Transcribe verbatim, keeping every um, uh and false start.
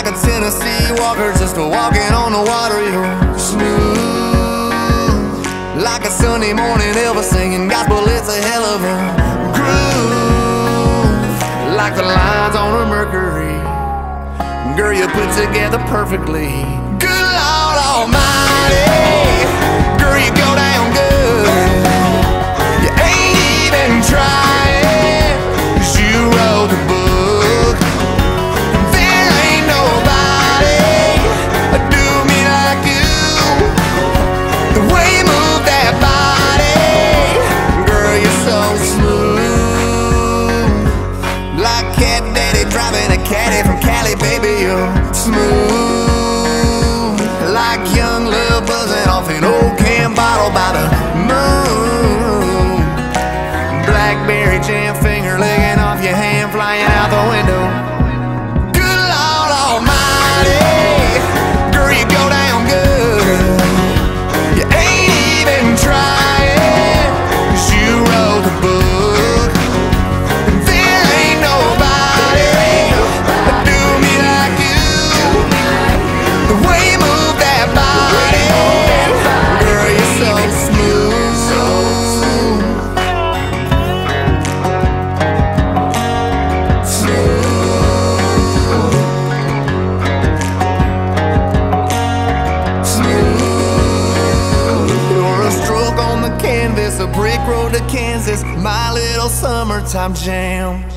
like a Tennessee walker, just walking on the water. You're smooth like a Sunday morning Elvis singing gospel. It's a hell of a groove, like the lines on a Mercury. Girl, you put together perfectly. Good Lord Almighty, girl, you go down good. You ain't even trying, 'cause you wrote the book. There ain't nobody do me like you. The way you move that body, girl, you're so smooth, like Cat Daddy driving a caddy from Cali. Baby, you're smooth, like young love buzzing off an old can bottle by the moon. Blackberry jam finger licking off your hand, flying out the window. Good Lord Almighty, girl, you go down good. You ain't even trying, 'cause you wrote the book. There ain't nobody do me like you. The way you move that body, girl, you're so smooth. A brick road to Kansas, my little summertime jam.